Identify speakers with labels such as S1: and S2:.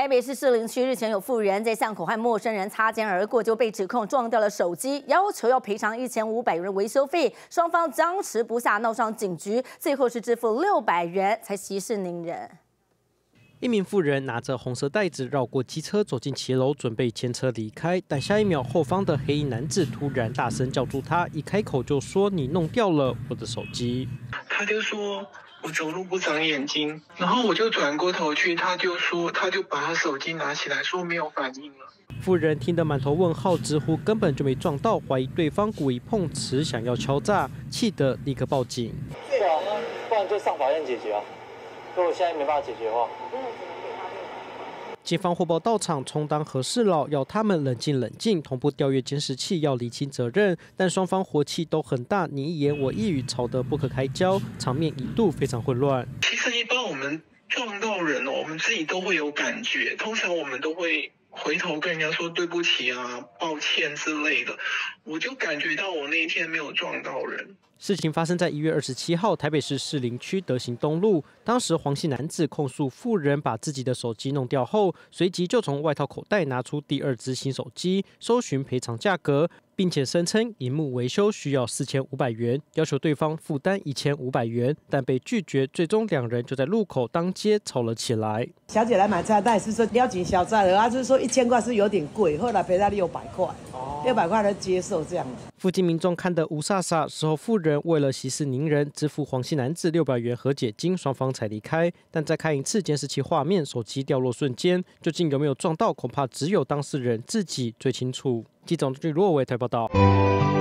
S1: 台北市士林区日前有妇人在巷口和陌生人擦肩而过，就被指控撞掉了手机，要求要赔偿1500元维修费。双方僵持不下，闹上警局，最后是支付600元才息事宁人。
S2: 一名妇人拿着红色袋子绕过机车，走进骑楼，准备牵车离开。但下一秒，后方的黑衣男子突然大声叫住她，一开口就说：“你弄掉了我的手机。”
S3: 他就说。 我走路不长眼睛，然后我就转过头去，他就把他手机拿起来，说没有反应了。
S2: 妇人听得满头问号，直呼根本就没撞到，怀疑对方故意碰瓷，想要敲诈，气得立刻报警。
S4: 对啊，不然就上法院解决啊。如果现在没办法解决的话，
S2: 警方获报到场，充当和事佬，要他们冷静，同步调阅监视器，要厘清责任。但双方火气都很大，你一言我一语，吵得不可开交，场面一度非常混乱。
S3: 其实一般我们撞到人我们自己都会有感觉，通常我们都会回头跟人家说对不起啊、抱歉之类的。我就感觉到我那一天没有撞到人。
S2: 事情发生在1月27号，台北市士林区德行东路。当时黄姓男子控诉妇人把自己的手机弄掉后，随即就从外套口袋拿出第2只新手机，搜寻赔偿价格，并且声称萤幕维修需要4500元，要求对方负担1500元，但被拒绝。最终两人就在路口当街吵了起来。
S5: 小姐来买菜，她也是说了解小菜的，她就是说1000块是有点贵，后来赔她600块，600块她接受这样。
S2: 附近民众看得无煞煞，事后妇人为了息事宁人，支付黄姓男子600元和解金，双方才离开。但再看一次监视器画面，手机掉落瞬间，究竟有没有撞到，恐怕只有当事人自己最清楚。记者罗伟台报道。